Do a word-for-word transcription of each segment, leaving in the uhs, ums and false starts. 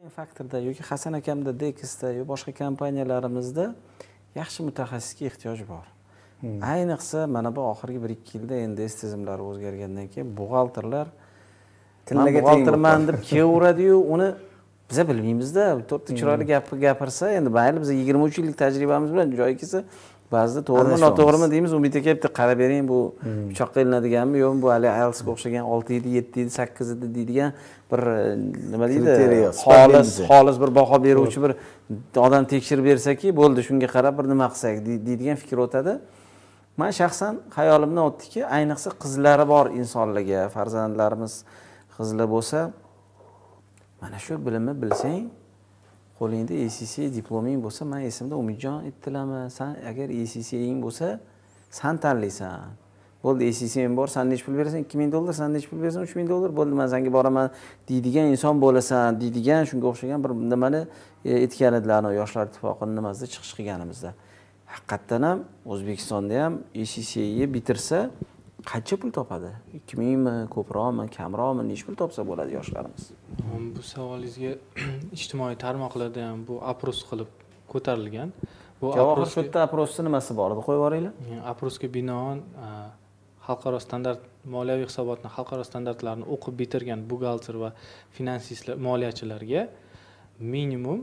Faktorda yoki Hasan akamda, Dekisda yoki boshqa kompaniyalarimizda yaxshi mutaxassisga ehtiyoj bor. Ayniqsa mana bu oxirgi bir ikki yilda endi tizimlari o'zgargandan keyin buxgalterlar tilga buxgalterman deb kelaveradi-yu, uni biz bilmaymiz-da. To'rtta chiroyli gap gapirsa, endi mayli biz yigirma uch yillik tajribamiz bilan joyi kelsa, ba'zida to'g'rimi, noto'g'rimi deymiz, umid aka bitta qarab bering, bu pichoqqa ilinadiganmi, yo'qmi, bu hali I E L T S ga o'xshagan olti yedi, yetti yedi, sakkiz yedi deydigan bir nima deydi, xolis, xolis bir baho beruvchi bir odam tekshirib bersaki, bo'ldi, shunga qarab bir nima qilsak deydigan fikr o'tadi. Men shaxsan xayolimdan o'tdiki, ayniqsa qizlari bor insonlarga, farzandlarimiz qizlar bo'lsa, mana shu bilimni bilsang, qo'lingda E C C diploming bo'lsa, men esimda Umidjon aytdilarmi, sen agar E C C'ing bo'lsa, sen tanlaysan. Bo'ldi, E C C'm bor, sen nech pul berasan? ikki ming dollar, sen nech pul berasan? uch ming dollar. Bo'ldi, men senga boraman deydigan inson bo'lasan, deydigan shunga o'xshagan bir nimani aytgan edilar, yoshlar ittifoqining nimasida chiqish qilganimizda. Haqiqatdan ham O'zbekistonda ham E C C'ni bitirsa qancha pul topadi? ikki mingmi, ko'proqmi, kamroqmi, nech pul topsa bo'ladi yoshlarimiz? Bu savolingizga ijtimoiy tarmoqlarda ham bu apros qilib ko'tarilgan. Bu javob shu yerda aprosning nimasi bor edi, qo'yib yuboringlar. Aprosga binoan xalqaro standart moliyaviy hisobotni xalqaro standartlarini o'qib bitirgan buxgalter va finansistlar, moliyachilarga minimum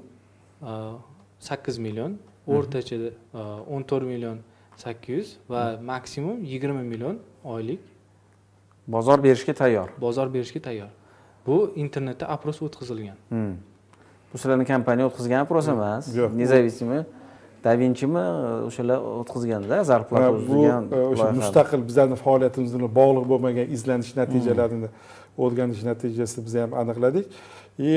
sakkiz million, o'rtacha o'n to'rt million sakkiz yuz va maksimum yigirma million oylik bozor berishga tayyor. Bozor berishga tayyor. Bu internetda apros o'tkazilgan. Bu sizlarning kompaniya o'tkazgan apros emas. Nezavisimi, Da Vinci'mi o'shalar o'tkazganda zarplata o'tkazgan. Bu o'sha mustaqil bizning faoliyatimizga bog'liq bo'lmagan izlanish natijalarini o'rganish natijasida biz ham aniqladik. И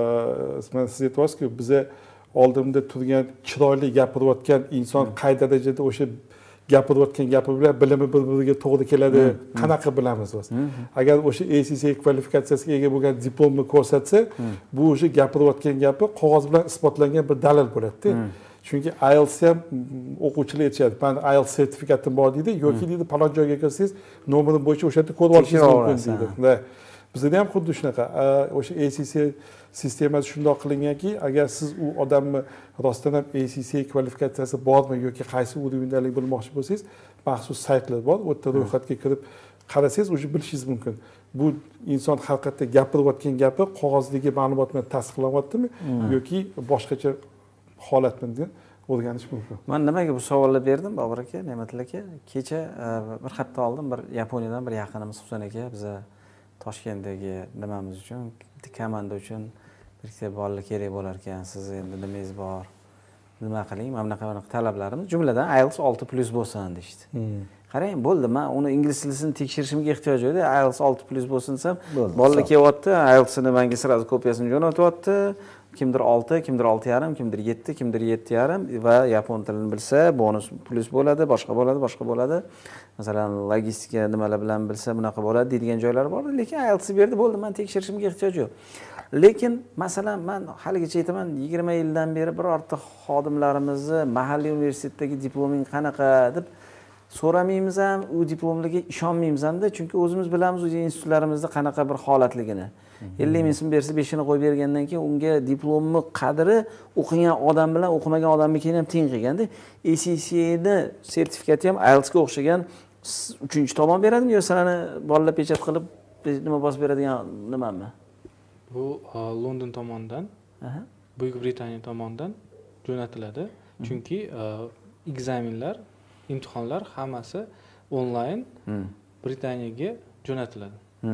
siz aytyapsizku, biza oldimda turgan chiroyli gapirayotgan inson qay darajada o'sha gapirayotgan gapi bilan bilimi bir-biriga to'g'ri keladi, qanaqa bilamiz biz. Agar o'sha A C C kvalifikatsiyasiga ega bo'lgan diplomni ko'rsatsa, bu o'sha gapirayotgan gapi qog'oz bilan isbotlangan bir dalil bo'ladi-da. Chunki I E L T S ham o'quvchilar aytishadi, "Men I E L T S sertifikatim bor" deydi, yoki deydi, "Falon joyga kirsangiz, nomerim bo'yicha o'shada ko'rib olishingiz mumkin" deydi. Bizda ham xuddi shunaqa. O'sha A C C sistemasi shundoq qilinganki, agar siz u odamni rostdan ham A C C kvalifikatsiyasi bormi yoki qaysi urovnyalik bilmoqchi bo'lsangiz, maxsus saytlar bor. U yerda ro'yxatga kirib qarasangiz, o'sha bilishingiz mumkin. Bu inson haqiqatda gapirayotgan gapi qog'ozdagi ma'lumot bilan tasdiqlanyaptimi yoki boshqacha holatmi deb o'rganish mumkin. Men nimaga bu savolni berdim, Bobur aka, Ne'matilla aka? Kecha bir hafta oldin bir Yaponiyadan bir yaqinimiz Husan aka biza Toshkentdagi nimamiz uchun, komanda uchun bir ikkita bolalar kerak bo'lar ekan, siz endi nimangiz bor? Nima qiling? Mana bunaqa talablarimiz, jumladan I E L T S olti plus bo'lsin deydi. Qarang, bo'ldi, men uni ingliz tilini tekshirishimga ehtiyoj yo'q edi. I E L T S olti plus bo'lsin desam, bolalar kelyapti, I E L T S'ni menga sirazi kopiyasini jo'natyapti. Kimdir olti, kimdir olti yarim, kimdir yetti, kimdir yetti yarim va yapon tilini bilsa, bonus plus bo'ladi, boshqa bo'ladi, boshqa bo'ladi. Masalan, logistika nimalar bilan bilsa, bunaqa bo'ladi deydigan joylar bor, lekin I E L T S berdi, bo'ldi, men tekshirishimga ehtiyoj yo'q. Lekin masalan, men haligacha aytaman, yigirma yildan beri birorta xodimlarimizni mahalliy universitetdagi diploming qanaqa deb so'ramaymiz ham, u diplomlarga ishonmaymiz hamda, chunki o'zimiz bilamiz o'z institutlarimizda qanaqa bir holatligini. ellik ming so'm bersa beshini qo'yib bergandan keyin unga diplomni qadri o'qigan odam bilan o'qimagan odamga keyin ham teng qilganda, A C C'ni sertifikati ham I E L T S'ga o'xshagan uchinchi tomon beradimi yo sizlarni bolalar pechat qilib nima bosib beradigan nimami? Bu London tomonidan, Buyuk Britaniya tomonidan jo'natiladi. Chunki ekzaminlar, imtihonlar hammasi onlayn Britaniyaga jo'natiladi.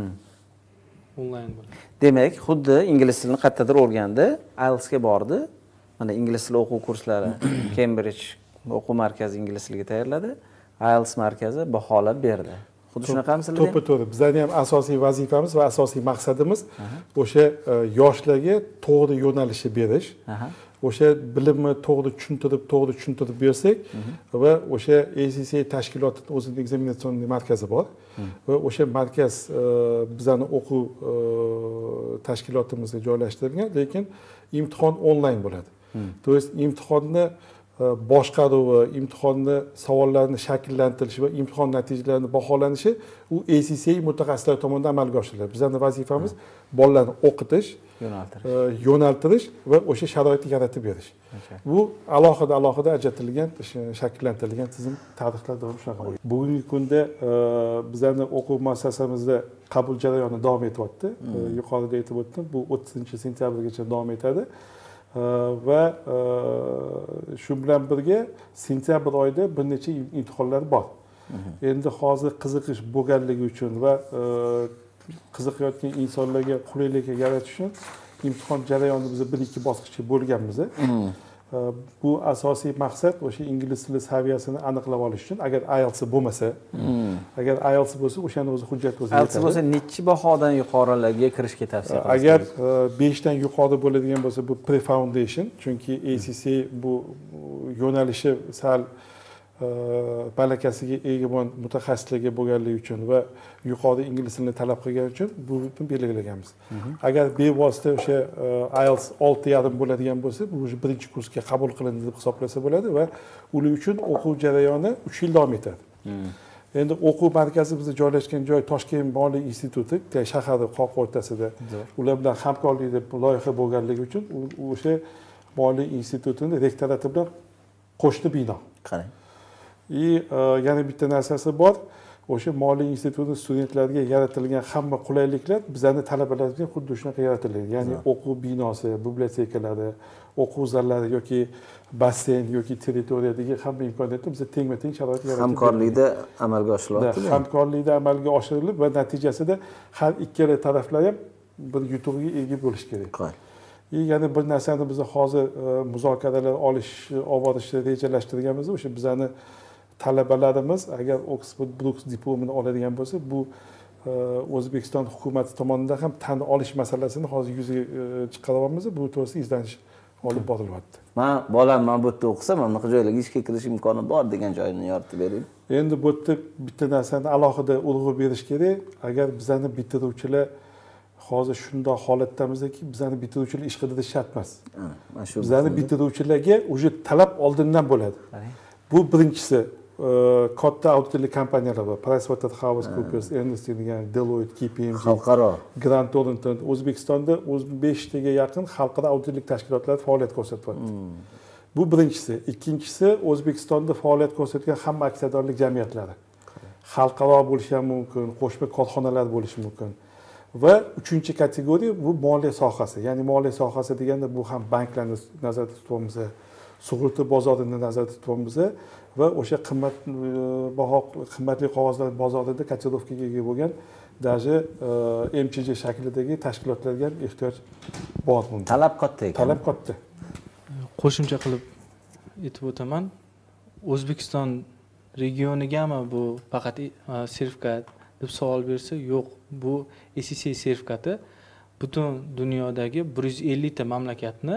Onlayn bo'ladi. Demak, xuddi ingliz tilini qayerdadir o'rgandi, I E L T S'ga bordi. Mana ingliz tili o'quv kurslari Cambridge o'quv markazi ingliz tiliga tayyorladi. I E L T S markazi baholab berdi. Xuddi shunaqami sizlarda? To'ppa-to'g'ri. Bizning ham asosiy vazifamiz va asosiy maqsadimiz o'sha yoshlarga to'g'ri yo'nalishni berish. O'sha bilimni to'g'ri tushuntirib, to'g'ri tushuntirib bersak va o'sha A C C tashkilotining o'zining ekzaminatsion markazi bor va o'sha markaz bizning o'quv tashkilotimizga joylashtirilgan, lekin imtihon onlayn bo'ladi. To есть imtihonni boshqaruvi, imtihonni savollarni shakllantirishi va imtihon natijalarini baholanishi u A C C mutaxassislari tomonidan amalga oshiriladi. Bizning vazifamiz bolalarni o'qitish yo'naltirish va o'sha sharoitni yaratib berish. Bu alohida alohida ajratilgan, shakllantirilgan tizim tarixlar davomida shunaqa bo'lgan. Bugungi kunda bizlarning o'quv muassasamizda qabul jarayoni davom etyapti. Yuqorida aytib o'tdim, bu o'ttizinchi sentyabrgacha davom etadi. Va shu bilan birga sentyabr oyida bir necha imtihonlar bor. Endi hozir qiziqish bo'lganligi uchun va qiziqayotgan insonlarga qulaylik yaratish uchun imtihon jarayonini biz bir ikki bosqichga bo'lganmiz. Bu asosiy maqsad o'sha ingliz tili saviyasini aniqlab olish uchun. Agar I E L T S bo'lmasa, agar I E L T S bo'lsa, o'shani o'zi hujjat o'zi yetadi. I E L T S bo'lsa nechi bahodan yuqorilarga kirishga tavsiya qilasiz? Agar besh dan yuqori bo'ladigan bo'lsa, bu pre-foundation, chunki A C C bu yo'nalishi sal malakasiga ega bo'lgan mutaxassislarga bo'lganligi uchun va yuqori ingliz tilini talab qilgani uchun bu belgilaganmiz. Agar bevosita o'sha I E L T S olti yarim bo'ladigan bo'lsa, bu birinchi kursga qabul qilindi deb hisoblasa bo'ladi va ular uchun o'quv jarayoni uch yil davom etadi. Endi o'quv markazi bizda joylashgan joy Toshkent Moliya instituti, shaharning qoq o'rtasida. Ular bilan hamkorlikda loyiha bo'lganligi uchun o'sha Moliya institutining rektorati bilan qo'shni bino. Qarang. И yana bitta narsasi bor. O'sha Moliya instituti studentlariga yaratilgan hamma qulayliklar bizlarning talabalarga xuddi shunaqa yaratilgan. Ya'ni o'quv binosi, bibliotekalari, o'quv zallari yoki basseyn yoki territoriyadagi hamma imkoniyatni biz tengma-teng sharoit yaratib hamkorlikda amalga oshiryapti. Hamkorlikda amalga oshirilib va natijasida har ikkala taraflar ham bir yutuqqa ega bo'lish kerak. Yana bir narsani biz hozir muzokaralar olish, olib borishni rejalashtirganmiz. O'sha bizlarni talabalarimiz agar Oxford Brookes diplomini oladigan bo'lsa, bu O'zbekiston hukumati tomonidan ham tan olish masalasini hozir yuzaga chiqaryapmiz. Bu to'g'risida izlanish olib borilyapti. Men bolam mana bu yerda o'qisa, mana bunaqa joylarga ishga kirish imkoni bor degan joyini yoritib bering. Endi bu yerda bitta narsani alohida urg'u berish kerak. Agar bizlarni bitiruvchilar hozir shunday holatdamizki, bizlarni bitiruvchilar ish qidirish shart emas. Mana shu bizlarni bitiruvchilarga уже talab oldindan bo'ladi. Bu birinchisi katta auditorli kompaniyalar bor. PricewaterhouseCoopers, Ernst and Young, Deloitte, K P M G, xalqaro, Grant Thornton, O'zbekistonda o'z besh taga yaqin xalqaro auditorlik tashkilotlar faoliyat ko'rsatyapti. Bu birinchisi. Ikkinchisi, O'zbekistonda faoliyat ko'rsatgan hamma aksiyadorlik jamiyatlari. Xalqaro bo'lishi ham mumkin, qo'shma korxonalar bo'lishi mumkin. Va uchinchi kategoriya bu moliya sohasi. Ya'ni moliya sohasi deganda bu ham banklarni nazarda tutyapmiz, sug'urta bozorini nazarda tutyapmiz va o'sha qimmat baho qimmatli qog'ozlar bozorida kotirovkaga ega bo'lgan даже M Ch J shaklidagi tashkilotlarga ham ehtiyoj bor bunda. Talab katta ekan. Talab katta. Qo'shimcha qilib aytib o'taman. O'zbekiston regionigami bu faqat sertifikat deb savol bersa, yo'q. Bu A C C sertifikati butun dunyodagi bir yuz ellik ta mamlakatni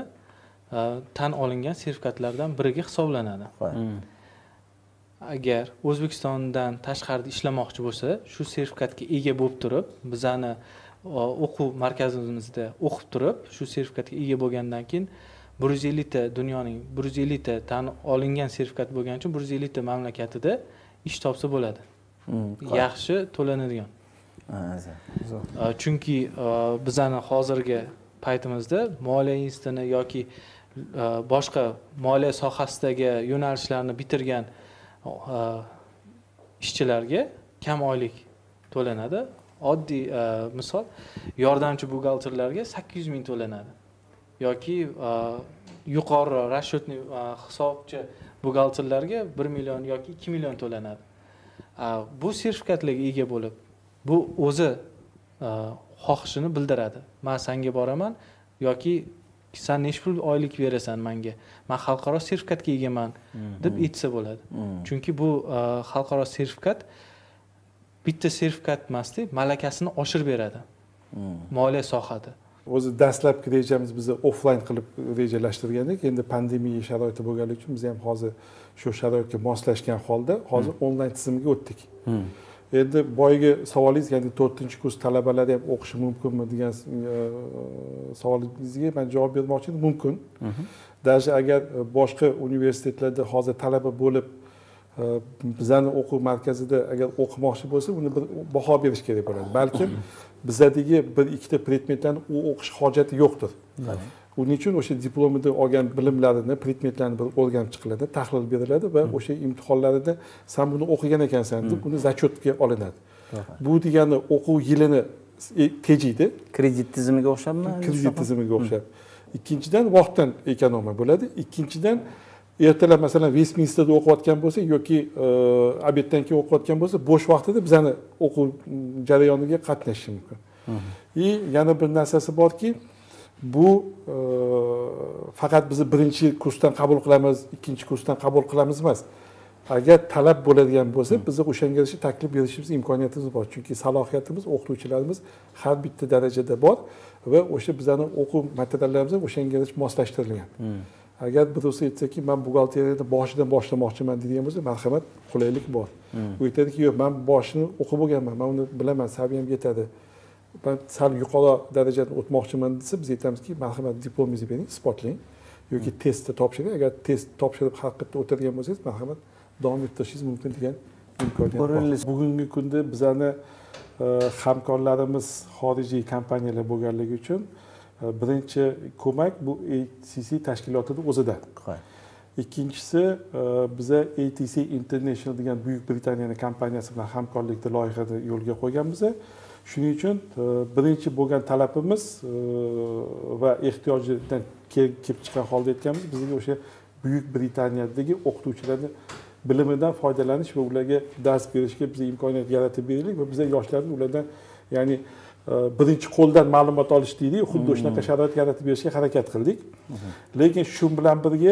tan olingan sertifikatlardan biriga hisoblanadi. Agar O'zbekistondan tashqarida ishlamoqchi bo'lsa, shu sertifikatga ega bo'lib turib, bizani o'quv markazimizda o'qib turib, shu sertifikatga ega bo'lgandan keyin bir yuz ellik ta dunyoning bir yuz ellik ta tan olingan sertifikat bo'lgani uchun bir yuz ellik ta mamlakatida ish topsa bo'ladi. Yaxshi to'lanadigan. Chunki bizani hozirgi paytimizda moliya institutini yoki boshqa moliya sohasidagi yo'nalishlarni bitirgan ishchilarga kam oylik to'lanadi. Oddiy misol, yordamchi buxgalterlarga sakkiz yuz ming to'lanadi. Yoki yuqori расчетный hisobchi buxgalterlarga bir million yoki ikki million to'lanadi. Bu sertifikatlarga ega bo'lib, bu o'zi xohishini bildiradi. Men senga boraman yoki sen necha pul oylik berasan menga? Men xalqaro sertifikatga egaman deb aytsa bo'ladi. Chunki bu xalqaro sertifikat bitta sertifikat emasdi, malakasini oshirib beradi. Moliya sohasida. O'zi dastlabki rejamiz biz offline qilib rejalashtirgandik. Endi pandemiya sharoiti bo'lganligi uchun biz ham hozir shu sharoitga moslashgan holda hozir onlayn tizimga o'tdik. Endi boyagi savolingiz, ya'ni to'rtinchi kurs talabalari ham o'qishi mumkinmi degan savolingizga men javob bermoqchi edim. Mumkin. Даже agar boshqa universitetlarda hozir talaba bo'lib bizani o'quv markazida agar o'qimoqchi bo'lsa, uni bir baho berish kerak bo'ladi. Balkim bizadagi bir ikkita predmetlarni u o'qish hojati yo'qdir. Uning uchun o'sha diplomida olgan bilimlarini, predmetlarni bir o'rganib chiqiladi, tahlil beriladi va o'sha imtihonlarida sen buni o'qigan ekansan deb uni zachotga olinadi. Bu degani o'quv yilini tejiydi. Kredit tizimiga o'xshabmi? Kredit tizimiga o'xshab. Ikkinchidan vaqtdan ekonomiya bo'ladi. Ikkinchidan ertalab masalan Westminsterda o'qiyotgan bo'lsa yoki obeddan keyin o'qiyotgan bo'lsa, bo'sh vaqtida bizani o'quv jarayoniga qatnashishi mumkin. И yana bir narsasi borki, bu faqat bizni birinchi kursdan qabul qilamiz, ikkinchi kursdan qabul qilamiz emas. Agar talab bo'ladigan bo'lsa, biz o'shanga yarasha taklif berishimiz imkoniyatimiz bor. Chunki salohiyatimiz, o'qituvchilarimiz har bitta darajada bor va o'sha bizning o'quv materiallarimiz o'shanga yarasha moslashtirilgan. Agar birisi aytsaki, men buxgalteriyani boshidan boshlamoqchiman degan bo'lsa, marhamat, qulaylik bor. U aytadiki, yo'q, men boshini o'qib bo'lganman, men uni bilaman, saviyam yetadi. Ben sal yuqori darajada o'tmoqchiman desa, biz aytamizki, marhamat, diplomingizni bering, isbotlang yoki testni topshiring. Agar test topshirib haqiqatda o'tirgan bo'lsangiz, marhamat, davom ettirishingiz mumkin degan imkoniyat bor. Bugungi kunda bizani hamkorlarimiz xorijiy kompaniyalar bo'lganligi uchun birinchi ko'mak bu A T C tashkilotida o'zida. Ikkinchisi, biza A T C International degan Buyuk Britaniyaning kompaniyasi bilan hamkorlikda loyihani yo'lga qo'yganmiz. Shuning uchun birinchi bo'lgan talabimiz va ehtiyojidan kelib chiqqan holda aytganmiz, bizga o'sha Buyuk Britaniyadagi o'qituvchilarning bilimidan foydalanish va ularga dars berishga biz imkoniyat yaratib beraylik va biz yoshlarni ulardan, ya'ni birinchi qo'ldan ma'lumot olish deydi, xuddi shunaqa sharoit yaratib berishga harakat qildik. Lekin shu bilan birga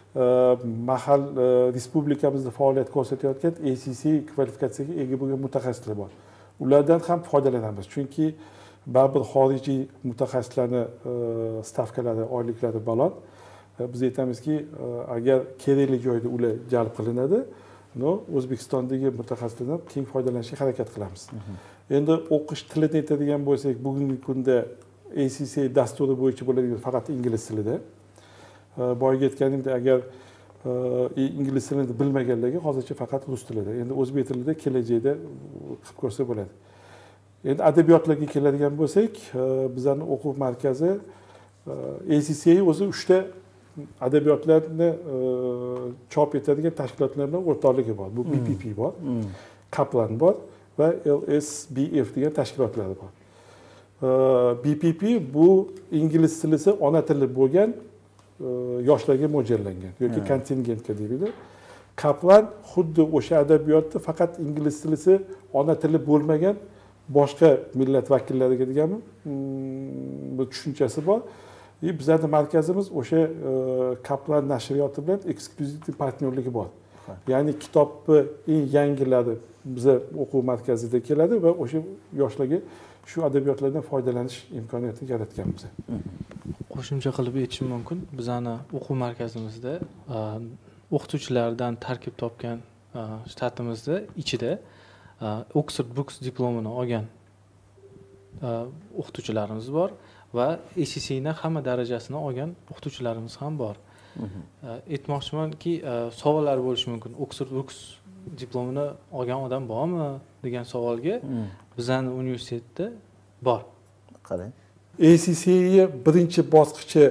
mahal respublikamizda faoliyat ko'rsatayotgan A C C kvalifikatsiyaga ega bo'lgan mutaxassislar bor. Ulardan ham foydalanamiz. Chunki baribir xorijiy mutaxassislarning stavkalari, oyliklari baland. Biz aytamizki, agar kerakli joyda ular jalb qilinadi, no O'zbekistondagi mutaxassislardan keng foydalanishga harakat qilamiz. Endi o'qish tilini aytadigan bo'lsak, bugungi kunda A C C dasturi bo'yicha bo'ladigan faqat ingliz tilida. Boyaga aytganimdek, agar ingliz tilini bilmaganlarga hozircha faqat rus tilida. Endi o'zbek tilida kelajakda qilib ko'rsa bo'ladi. Endi adabiyotlarga keladigan bo'lsak, bizning o'quv markazi A C C o'zi uchta adabiyotlarni chop etadigan tashkilotlar bilan o'rtoqligi bor. Bu B P P bor, Kaplan bor va L S B F degan tashkilotlari bor. B P P bu ingliz tilisi ona tili bo'lgan yoshlarga mo'ljallangan yoki kontingentga deydi. Kaplan xuddi o'sha adabiyotni faqat ingliz tilisi ona tili bo'lmagan boshqa millat vakillariga degan bu tushunchasi bor. Bizning markazimiz o'sha Kaplan nashriyoti bilan eksklyuziv partnerligi bor. Ya'ni kitobni eng yangilari biza o'quv markazida keladi va o'sha yoshlarga shu adabiyotlardan foydalanish imkoniyatini yaratganmiz. Qo'shimcha qilib aytishim mumkin, bizani o'quv markazimizda o'qituvchilardan tarkib topgan shtatimizda ichida Oxford Brooks diplomini olgan o'qituvchilarimiz bor va A C C'ning hamma darajasini olgan o'qituvchilarimiz ham bor. Aytmoqchimanki, savollar bo'lishi mumkin. Oxford Brooks diplomini olgan odam bormi degan savolga bizning universitetda bor. Qarang. A C C'ga birinchi bosqichi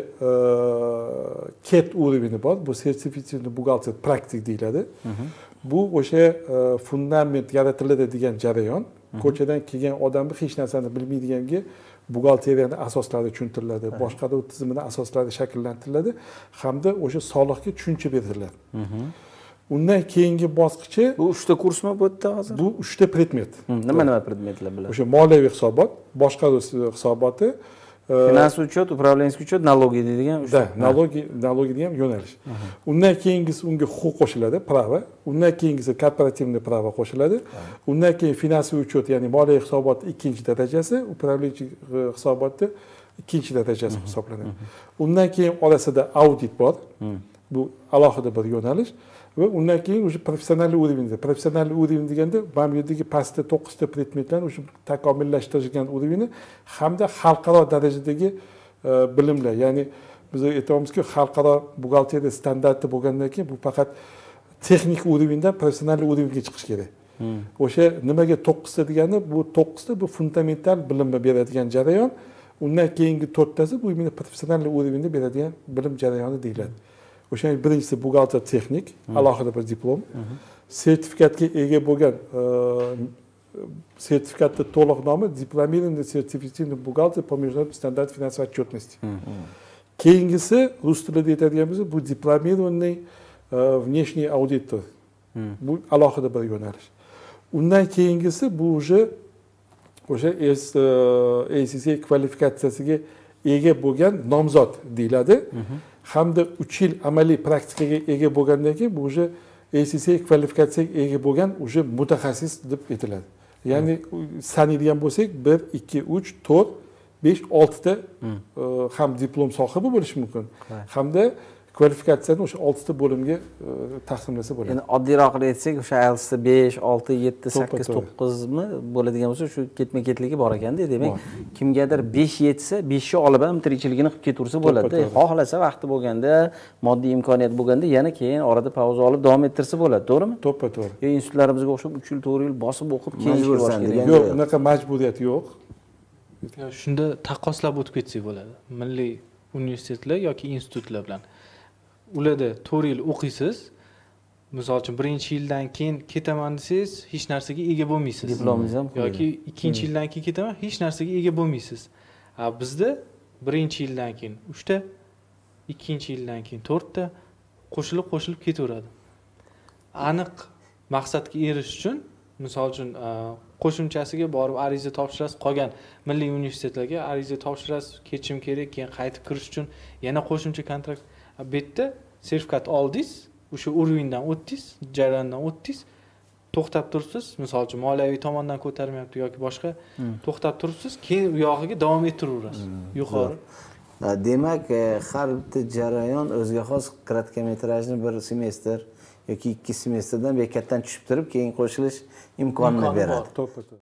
ket уровени bor. Bu sertifikatsiya buxgalter praktik deyiladi. Bu o'sha fundament yaratiladi degan jarayon. Ko'chadan kelgan odamni hech narsani bilmaydiganga buxgalteriyaning asoslari tushuntiriladi, boshqaruv tizimining asoslari shakllantiriladi hamda o'sha soliqga tushuncha beriladi. Undan keyingi bosqichi bu uchta kursmi bu yerda hozir? Bu uchta predmet. Nima nima predmetlar bilan? O'sha moliyaviy hisobot, boshqaruv hisoboti, finansовый учет, управленческий учет, налоги deydigan uchta. Налоги, налоги degan yo'nalish. Undan keyingisi unga huquq qo'shiladi, pravo. Undan keyingisi korporativniy pravo qo'shiladi. Undan keyin finansовый учет, ya'ni moliyaviy hisobot ikkinchi darajasi, управленческий hisobotda ikkinchi darajasi hisoblanadi. Undan keyin orasida audit bor. Bu alohida bir yo'nalish. Ve undan keyin o'sha professional уровень. Professional уровень deganda bu yerdagi pastda to'qqizta predmetlarni o'sha takomillashtirilgan уровень hamda xalqaro darajadagi bilimlar. Ya'ni biz aytamizki, xalqaro buxgalteriya standarti bo'lgandan keyin bu faqat texnik urovеньdan professional urovеньga chiqish kerak. O'sha nimaga to'qqizta degani, bu to'qqizta bu fundamental bilimni beradigan jarayon. Undan keyingi to'rttasi bu meni professional urovеньda beradigan bilim jarayoni deyiladi. O'sha birinchisi buxgalter texnik, alohida bir diplom. Sertifikatga ega bo'lgan sertifikatning to'liq nomi Дипломированный сертифицированный бухгалтер по международным стандартам финансовой отчетности. Keyingisi rus tilida aytadiganimiz bu diplomированный внешний аудитор. Bu alohida bir yo'nalish. Undan keyingisi bu уже o'sha A C C kvalifikatsiyasiga ega bo'lgan nomzod deyiladi. Hamda uch yil amaliy praktikaga ega bo'lgandan keyin bu уже A C C kvalifikatsiyaga ega bo'lgan уже mutaxassis deb aytiladi. Ya'ni sanaydigan bo'lsak bir, ikki, uch, to'rt, besh, oltita ham diplom sohibi bo'lishi mumkin. Hamda kvalifikatsiyani o'sha oltita bo'limga taqsimlasa bo'ladi. Ya'ni oddiyroq aytsak, o'sha I E L T S besh, olti, yetti, sakkiz, to'qqiz mi bo'ladigan bo'lsa, shu ketma-ketligi bor ekanda. Demak, kimgadir besh yetsa, besh ni olib ham tirikchiligini qilib ketaversa bo'ladi. Xohlasa vaqti bo'lganda, moddiy imkoniyat bo'lganda yana keyin orada pauza olib davom ettirsa bo'ladi, to'g'rimi? To'ppa-to'g'ri. Yo, institutlarimizga o'xshab uch yil, to'rt yil bosib o'qib keyin Majbursan degan yo'q, unaqa majburiyat yo'q. Shunda taqqoslab o'tib ketsak bo'ladi. Milliy universitetlar yoki institutlar bilan. Ularda to'rt yil o'qiysiz. Misol uchun birinchi yildan keyin ketaman desangiz, hech narsaga ega bo'lmaysiz. Diplomingiz ham yoki ikkinchi yildan keyin ketaman, hech narsaga ega bo'lmaysiz. Ha, bizda birinchi yildan keyin uchta, ikkinchi yildan keyin to'rtta qo'shilib qo'shilib ketaveradi. Aniq maqsadga erishish uchun, misol uchun qo'shimchasiga borib ariza topshirasiz, qolgan milliy universitetlarga ariza topshirasiz, ketishim kerak, keyin qaytib kirish uchun yana qo'shimcha kontrakt. Bu yerda sertifikat oldingiz, o'sha urovеньdan o'tdingiz, jarayondan o'tdingiz, to'xtab turibsiz, misol uchun moliyaviy tomondan ko'tarmayapti yoki boshqa, to'xtab turibsiz, keyin u yog'iga davom ettiraverasiz. Yuqori. Demak, har bitta jarayon o'ziga xos kratkometrajni bir semestr yoki ikki semestrdan bekatdan tushib turib, keyin qo'shilish imkonini beradi.